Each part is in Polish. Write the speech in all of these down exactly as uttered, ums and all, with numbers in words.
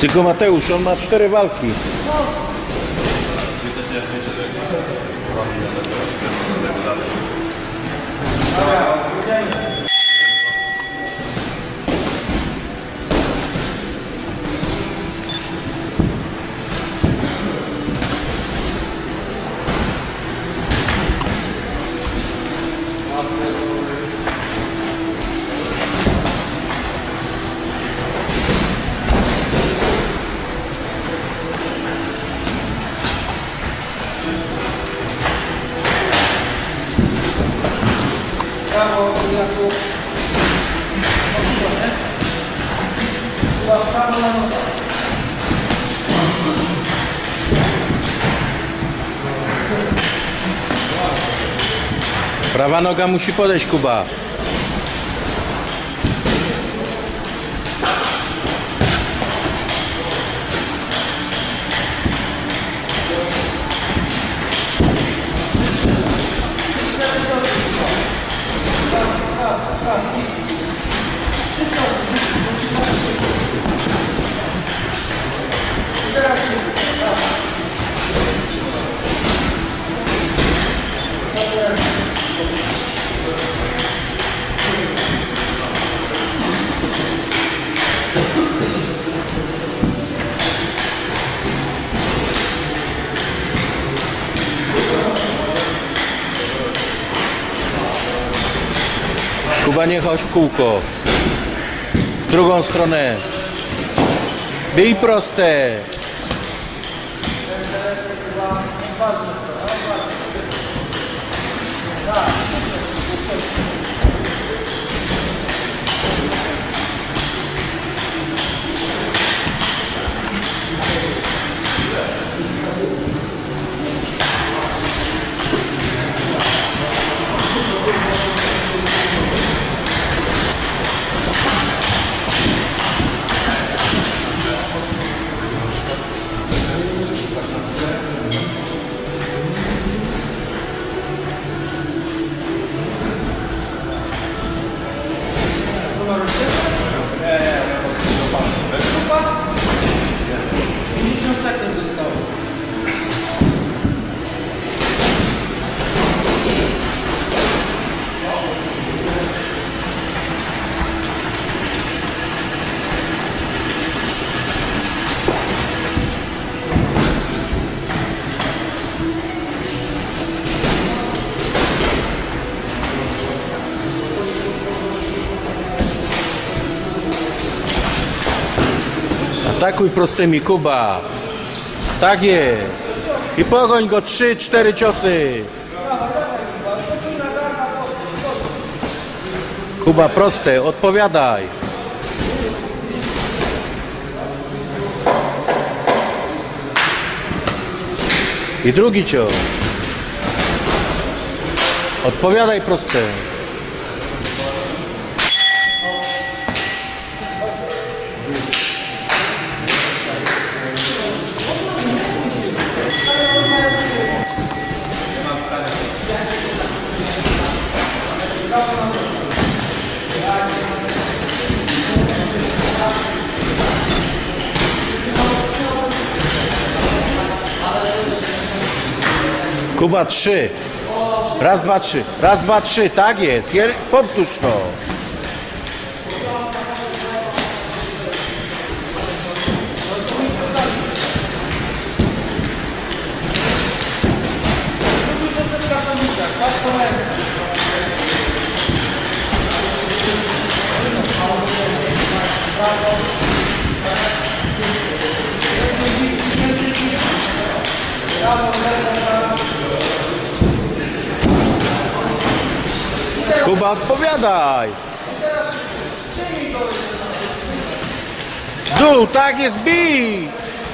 Tylko Mateusz, on ma cztery walki. Brawo, Jakub. Chyba prawo na nogę. Prawa noga musi podejść, Kuba. Kuba, nie chodź w kółko. W drugą stronę. Bij proste. pięćdziesiąt sekund zostało. Atakuj prostymi, Kuba. Tak jest. I pogoń go, trzy, cztery ciosy. Kuba, proste, odpowiadaj. I drugi cios. Odpowiadaj proste. Kuba, trzy. Raz, dwa, trzy. Raz, dwa, trzy. Tak jest. Je... Powtórz to. Kuba, odpowiadaj. Dół, tak jest, bij.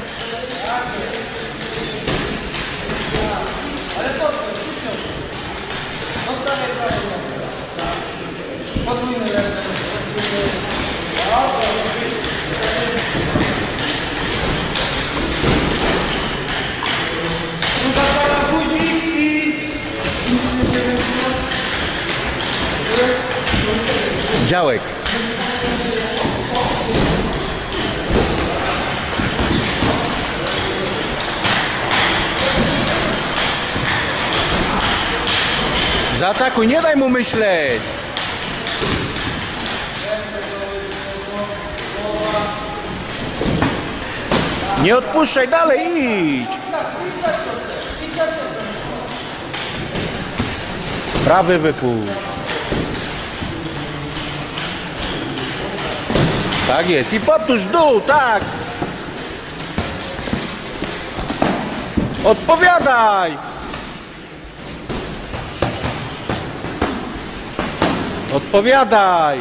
Ale podnieś, szybciej. Zostawiaj prawo. Podwójny ręce. Druga para guzik i... Działek. Zaatakuj, nie daj mu myśleć. Nie odpuszczaj, dalej idź. Prawy wypuść. Tak jest. I powtórz w dół, tak. Odpowiadaj. Odpowiadaj.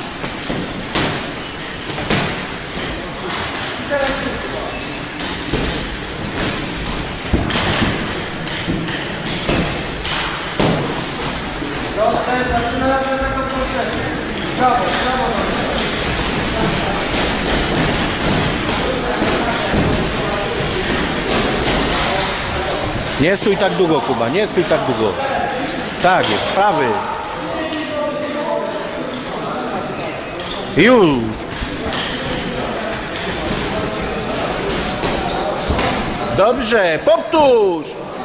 Proste, zaczynamy od tego prostego. Brawo, brawo. Nie stój tak długo, Kuba, nie stój tak długo. Tak jest, prawy. Już. Dobrze, powtórz.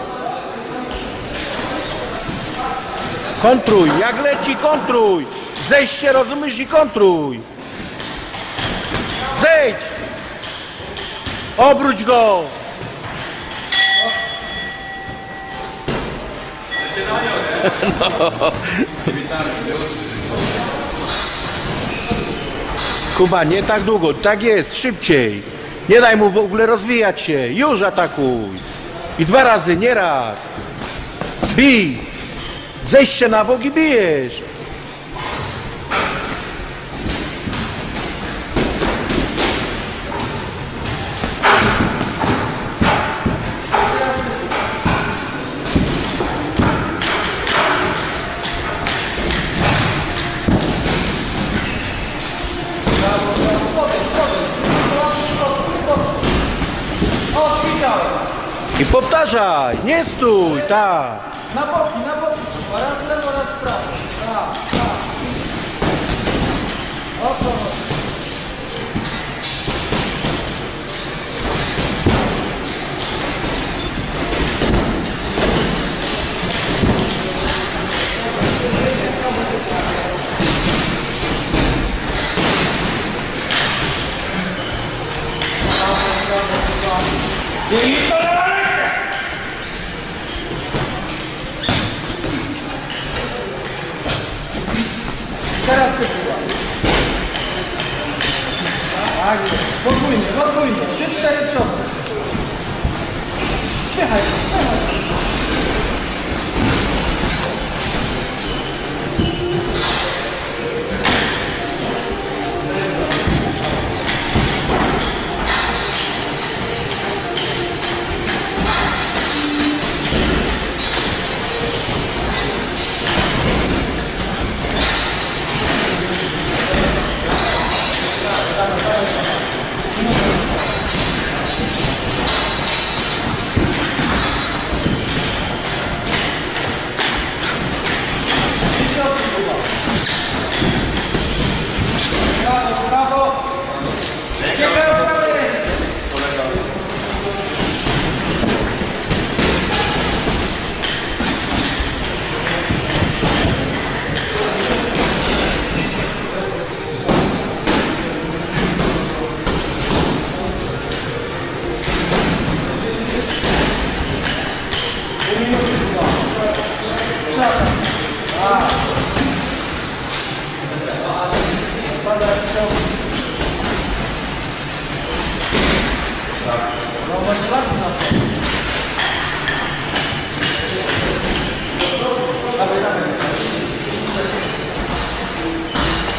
Kontruj, jak leci, kontruj. Zejście, rozumiesz, i kontruj. Zejdź. Obróć go. No. Kuba, nie tak długo, tak jest, szybciej. Nie daj mu w ogóle rozwijać się. Już atakuj. I dwa razy, nie raz. Bij. Zejście na bok i bijesz. I powtarzaj, nie stój, tak. Na boki, na boki. Raz lewo, raz prawo. Tak, tak. O co chodzi? I to na rękę! Teraz ty chyba. Tak, podwójnie, podwójnie. Trzy, cztery ciosy. Spychaj, spychaj. Brawo, brawo! Ciekawe, prawo jest!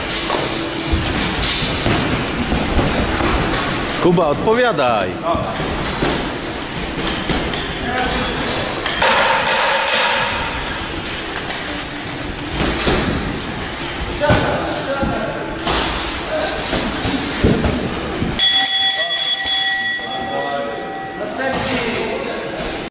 Kuba, odpowiadaj.